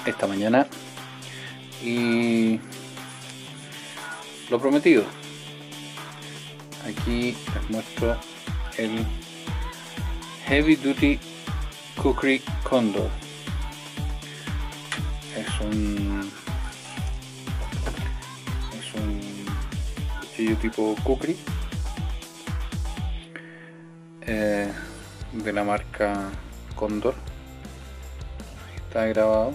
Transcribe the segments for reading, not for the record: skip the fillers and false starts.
esta mañana y lo prometido, aquí les muestro el Heavy Duty Kukri Condor. Es un cuchillo tipo Kukri de la marca Condor. Ahí está grabado,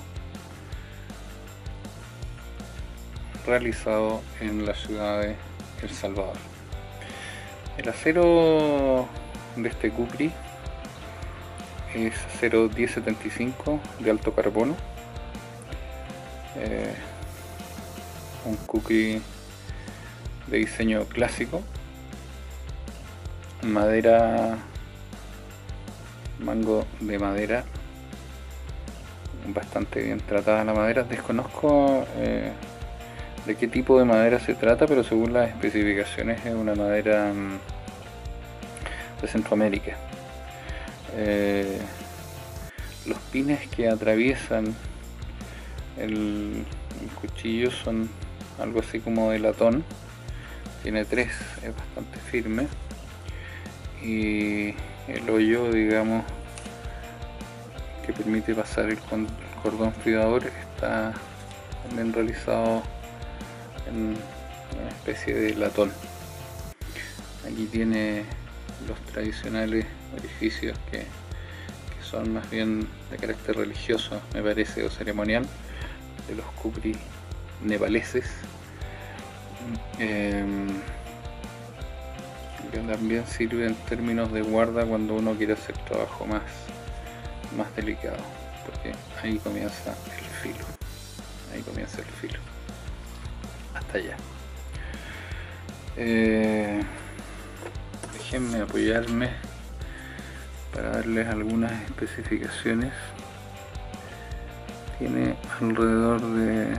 realizado en la ciudad de El Salvador. El acero de este Kukri es acero 1075 de alto carbono, un Kukri de diseño clásico, madera, mango de madera bastante bien tratada. La madera, desconozco de qué tipo de madera se trata, pero según las especificaciones es una madera de Centroamérica. Los pines que atraviesan el cuchillo son algo así como de latón, tiene 3, es bastante firme, y el hoyo, digamos, que permite pasar el cordón fridador está también realizado en una especie de latón. Aquí tiene los tradicionales orificios que son más bien de carácter religioso, me parece, o ceremonial, de los Kukri nepaleses, que también sirve en términos de guarda cuando uno quiere hacer trabajo más delicado, porque ahí comienza el filo, hasta allá. Déjenme apoyarme para darles algunas especificaciones. Tiene alrededor de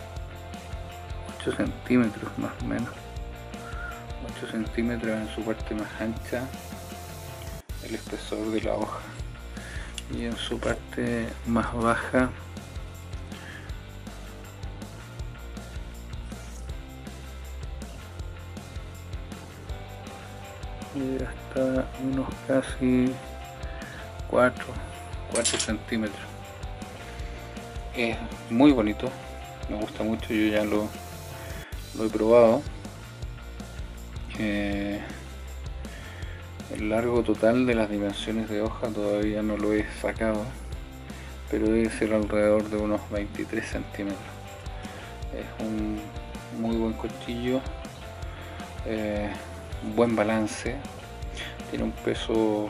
8 centímetros más o menos, 8 centímetros en su parte más ancha, el espesor de la hoja, y en su parte más baja hasta unos casi 4 centímetros. Es muy bonito, me gusta mucho, yo ya lo he probado. El largo total de las dimensiones de hoja todavía no lo he sacado, pero debe ser alrededor de unos 23 centímetros. Es un muy buen cuchillo, buen balance, tiene un peso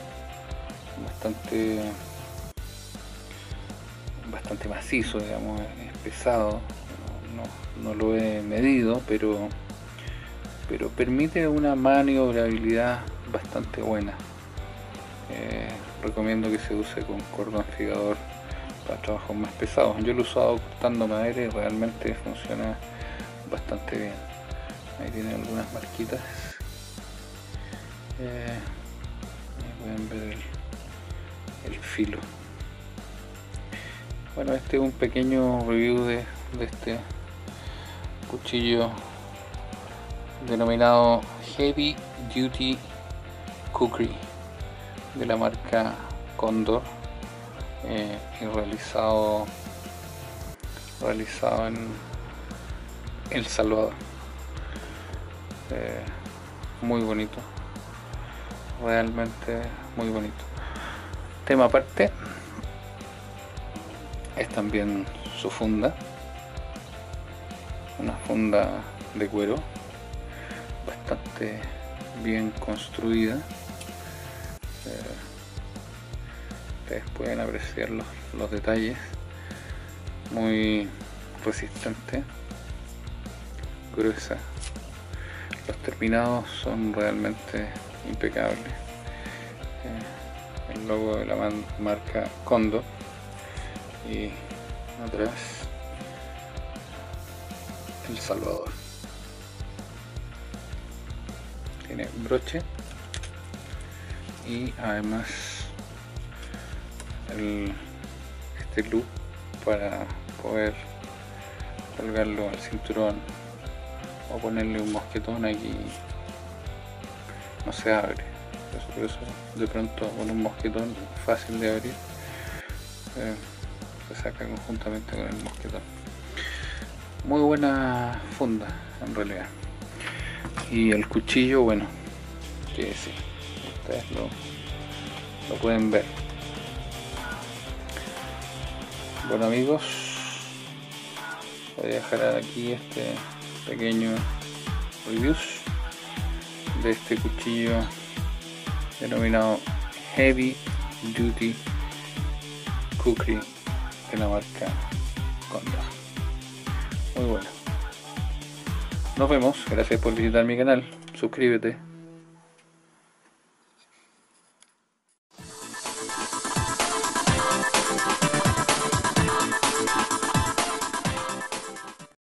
bastante macizo, digamos, es pesado, no lo he medido, pero permite una maniobrabilidad bastante buena. Recomiendo que se use con cordón figador para trabajos más pesados. Yo lo he usado cortando madera y realmente funciona bastante bien. Ahí tienen algunas marquitas, ahí pueden ver el filo. Bueno, este es un pequeño review de este cuchillo denominado Heavy Duty Kukri de la marca Condor, y realizado en El Salvador. Muy bonito, realmente muy bonito. Tema aparte es también su funda, una funda de cuero bastante bien construida. Ustedes pueden apreciar los detalles, muy resistente, gruesa. Los terminados son realmente impecables. El logo de la marca Condor, y atrás El Salvador. Tiene broche y además este loop para poder colgarlo al cinturón o ponerle un mosquetón aquí. No se abre, por eso de pronto con un mosquetón fácil de abrir se saca conjuntamente con el mosquetón. Muy buena funda en realidad. Y el cuchillo, bueno, que sí, ustedes lo pueden ver. Bueno amigos, voy a dejar aquí este pequeño reviews de este cuchillo denominado Heavy Duty Kukri de la marca Condor. Muy bueno. Nos vemos, gracias por visitar mi canal, suscríbete.